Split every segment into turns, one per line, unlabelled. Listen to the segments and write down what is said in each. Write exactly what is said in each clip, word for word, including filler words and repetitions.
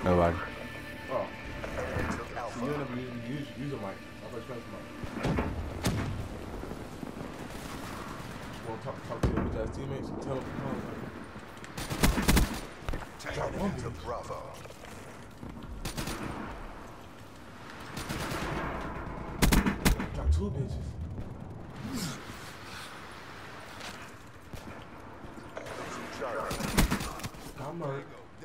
Nobody.
Oh. So you never use, use, use a mic. I was trying to mic. Want to talk, talk to your bitch ass teammates and tell them to drop one bitch.
Bravo.
Drop two bitches. Got murdered.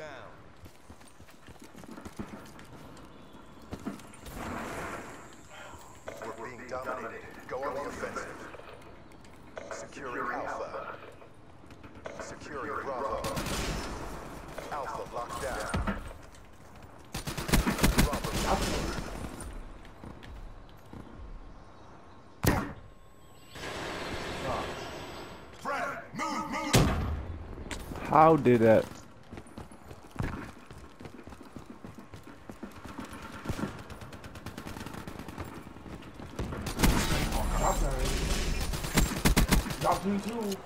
We're being dominated. Go on the offensive. Securing Alpha. Securing Bravo. Alpha locked down. Bravo. Alpha.
Fred, move, move.
How did that?
Drop me too.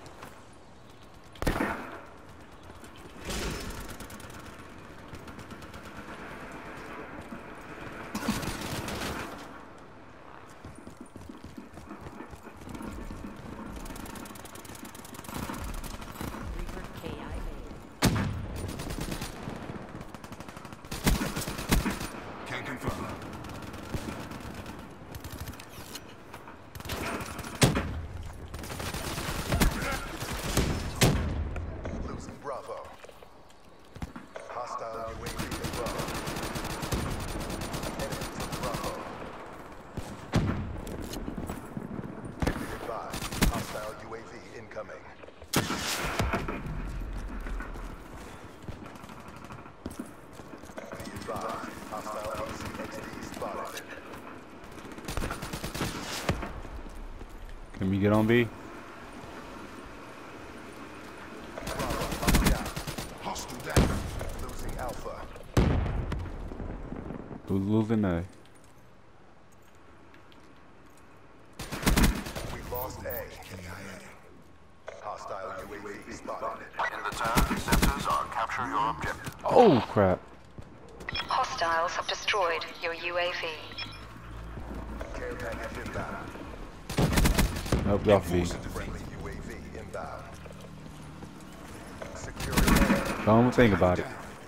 Can confirm.
Losing Bravo. Hostile U A V to Bravo. Enemy to Bravo. Goodbye. Hostile U A V incoming. Be advised. Hostile A C X D spotted.
Can we get on B?
Bravo locked down.
Hostile down.
Losing Alpha.
Who's losing A?
We lost A. Hostile U A V spotted.
In the turn, sensors are capture your objective.
Oh crap!
Hostiles have destroyed your U A V.
Care package inbound.
Nope, get off B.
Friendly U A V inbound. Securing A.
Don't even think about it.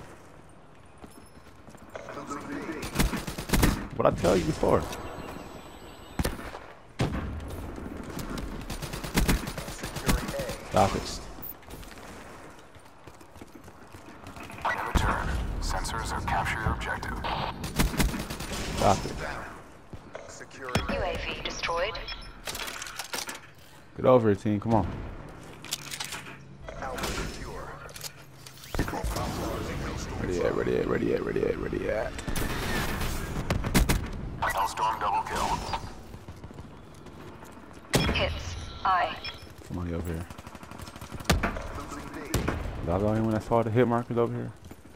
Losing B.
What I tell you before?
Securing A.
Stop it.
In return, sensors are capture your objective.
Stop it.
Securing
U
A.
A V destroyed.
Get over it, team. Come on.
Alpha secure.
Ready at, ready at, ready at, ready at, ready at.
Hellstorm double kill.
Hits. I.
Somebody over here.
Losing B.
Y'all the only one that saw the hit markers over here?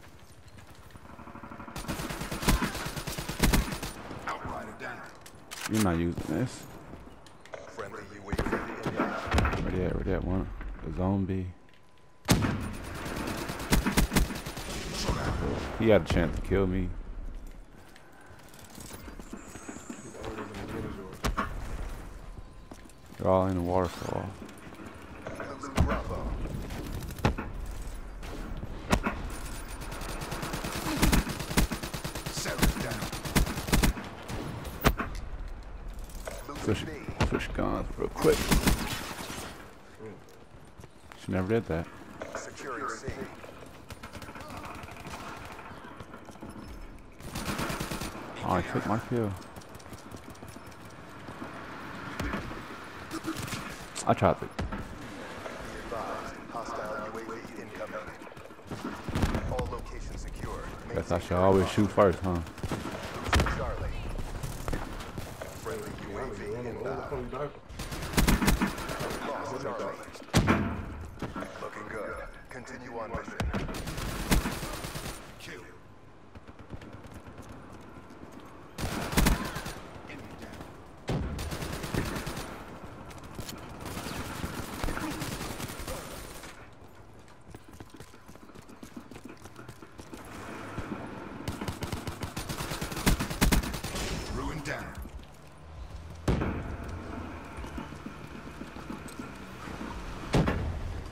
Outrider down.
You're not using this.
Friendly U A V inbound.
Ready at, ready at one. The zone B. He had a chance to kill me. They're all in the waterfall.
Losing Bravo.
Sarah's down.
Switch,
Losing B.
switch guns real quick. She never did that.
Securing C.
Oh, I took my kill. I tried to.
Be advised. Hostile U A V incoming. All locations secured.
Guess I should always shoot first, huh?
Losing Charlie. Friendly U A V inbound. Lost Charlie. Looking good. Continue on mission.
Kill. Enemy down.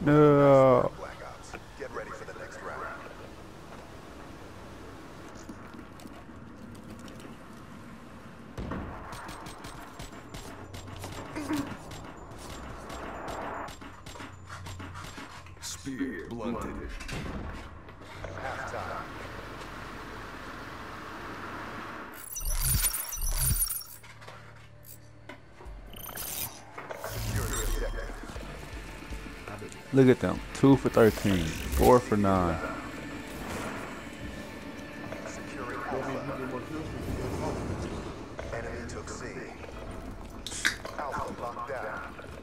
No.
Black Ops. Get ready for the next round.
Spear blunted.
Halftime. Secure the objective.
Look at them. Two for thirteen. Four for nine.
Securing
Don't mean
Alpha.
you get more kills, you get more.
Enemy took C. Alpha locked down.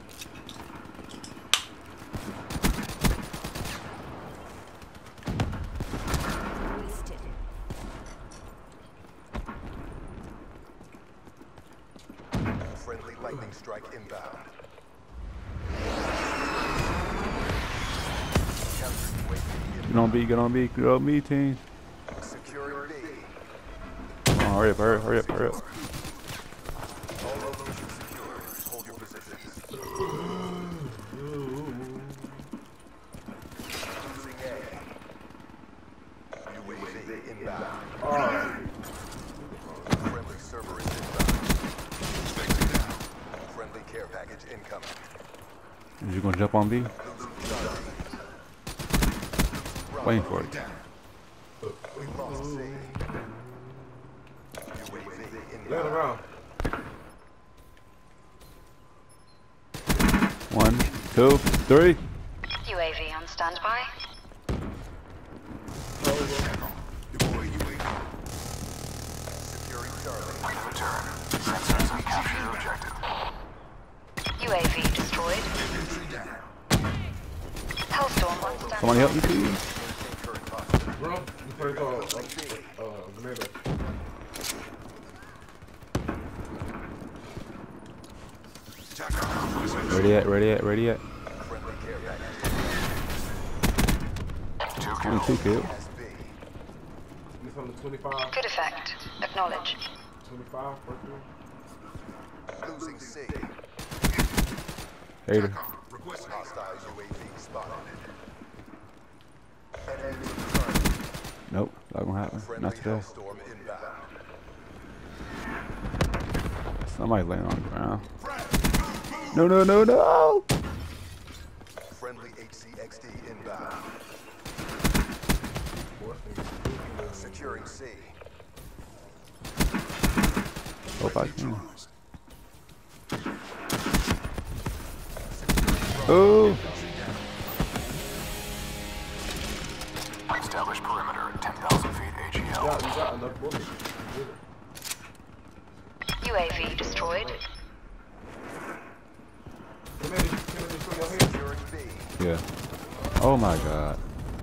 Friendly lightning strike inbound. Counter U A V
Get on B, get on B, get on B, team.
inbound. Securing B.
Come on, hurry up, hurry up, hurry up, hurry up.
All locations secured. Hold your positions. Losing A. U A V inbound.
Alright.
Friendly server is inbound.
Spectre down.
Friendly care package incoming.
Is you gonna jump on B?
Losing Charlie.
Waiting for it.
Down.
We lost C. U A V
Let
inbound.
around.
One, two, three.
U A V on standby.
Deploy U A V.
Securing Charlie.
In return, sensors have captured your objective.
U A V destroyed.
Infantry down.
Hellstorm on standby.
Somebody help me, please.
Maintain current posture.
Bro, you play called uh, uh, Grenada.
Attack our
Ready yet, ready yet, ready yet.
Friendly care package.
Two
Only
kills.
two kills.
S B.
This on the twenty-five,
Good effect. Acknowledge.
twenty-five, first one.
Losing C.
Hater.
Request
Hostile U A V spotted. Enemy Charlie.
Nope, not gonna happen.
Friendly
Not today.
Hellstorm inbound.
Somebody laying on the ground. No, no, no, no.
Friendly H C X D inbound. Securing C.
Hope I can. Oh.
Establish perimeter at ten thousand feet A G L.
Yeah, you got enough bullets.
U A V destroyed.
Kennedy, Kennedy, put your hand.
Securing B.
Yeah. Oh my God.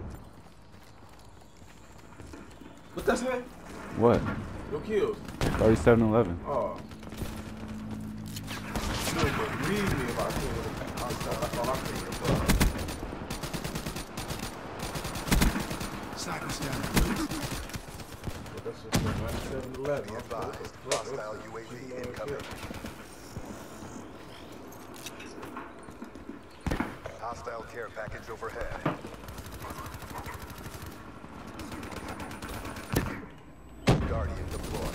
What that say?
What?
Your kills.
thirty-seven eleven.
Oh. You would believe me if I killed him. That's all I can do.
Snipers down.
But that's just ninety-seven eleven.
Be advised. Hostile U A V incoming. Hostile care package overhead. Guardian deployed.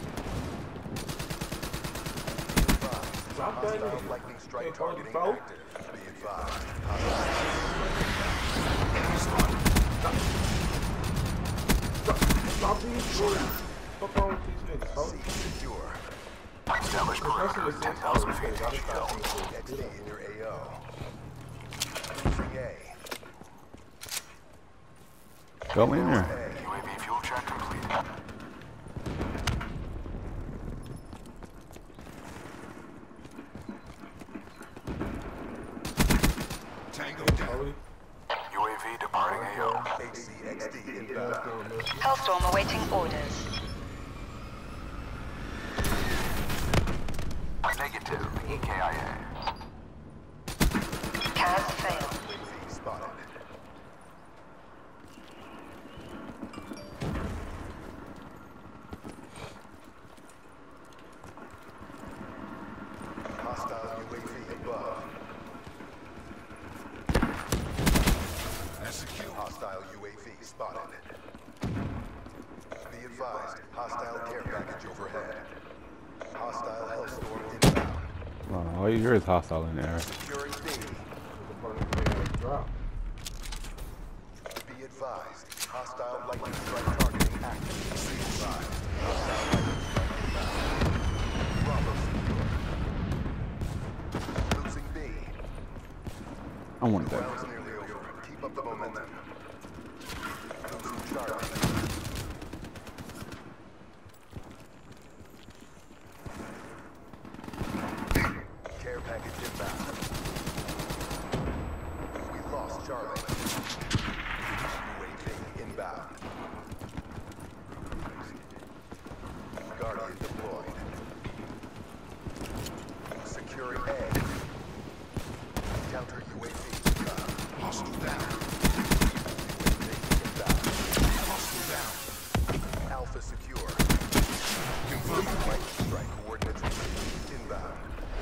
Drop that
Hostile
nigga.
lightning strike
Can't call it
targeting
foul.
active. Be advised.
Stop these shit. Fuck wrong with these niggas,
Hostile
folks?
C secure.
Establish perimeter at ten thousand feet A G L.
X D in your A O. Losing A.
Go in there.
A.
U A V fuel check complete.
Tango down.
U A V departing A O.
H C X D inbound.
Hellstorm awaiting orders.
Negative E K I A.
C A S failed.
U A V spotted. Hostile U A V above. overhead. Hostile Hellstorm inbound.
Wow, all you hear is hostile in the air.
Securing B.
The part of the game drop.
Be advised. Hostile lightning strike targeting active. Be advised. Hostile lightning strike inbound. Bravo secure. Losing B.
I wanted that.
Round's nearly over. Keep up the momentum. Losing Charlie. Care package inbound. We lost Charlie. U A V inbound. Guardian deployed. Securing A. Counter U A V inbound.
Hostile down.
Inbound.
Hostile down.
Alpha secure.
Confirmed.
Lightning strike coordinates received. Inbound.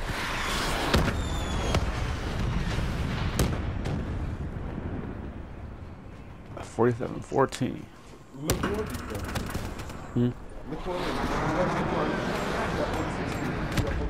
forty-seven fourteen.
Look for defense.
Hmm?
Look for it. Look for it. You got forty-six. You got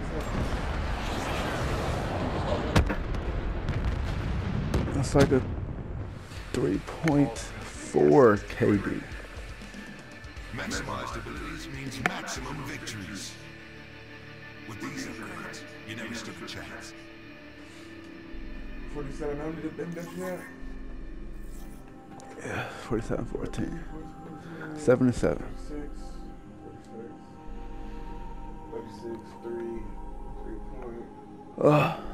forty-seven.
That's like a three point four K D.
Maximized abilities means maximum victories. With these upgrades, you never stood a chance.
forty-seven hundred, them that you had?
Yeah, forty-seven fourteen. seven to seven.
forty-six, forty-six, thirty-six, three, three point.
Ugh.